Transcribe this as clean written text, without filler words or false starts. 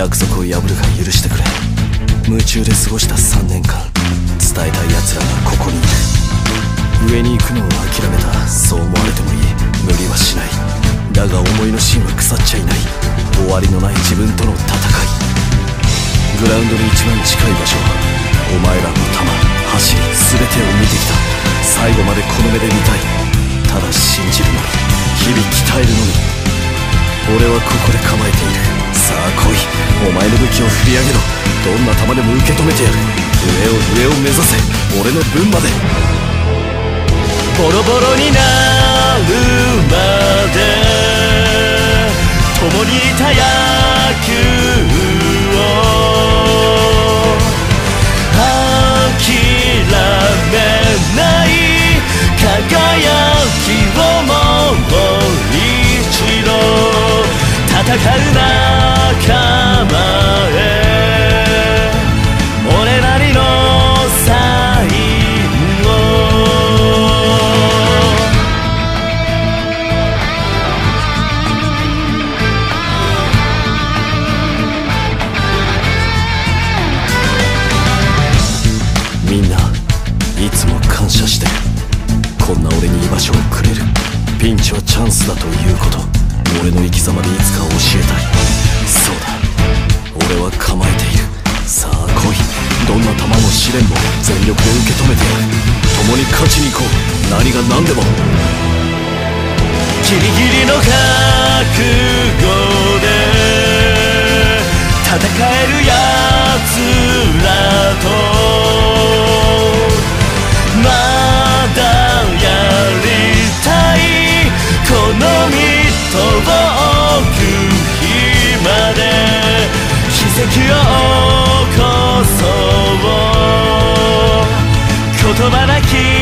約束を破るが許してくれ。夢中で過ごした3年間、伝えたい奴らがここにいる。上に行くのを諦めた、そう思われてもいい。無理はしない。だが思いの芯は腐っちゃいない。終わりのない自分との戦い。グラウンドに一番近い場所、お前らの球、走り、全てを見てきた。最後までこの目で見たい。ただ信じるのみ、日々鍛えるのみ。俺はここで構えている。さあ来い、お前の武器を振り上げろ。どんな球でも受け止めてやる。上を目指せ、俺の分まで。 ボロボロになるまで共にいた野球を諦めない輝きをもう一度戦う仲間へ俺なりのサインを。 みんないつも感謝してる。こんな俺に居場所をくれる。ピンチはチャンスだということ、俺の生き様でいつか教えたい。そうだ、俺は構えている。さあ来い、どんな球も試練も全力で受け止めてやる。共に勝ちに行こう、何が何でも。 ギリギリの覚悟で戦えるやつらとまだやりたい。この身とを置く日まで奇跡を起こそう。言葉なき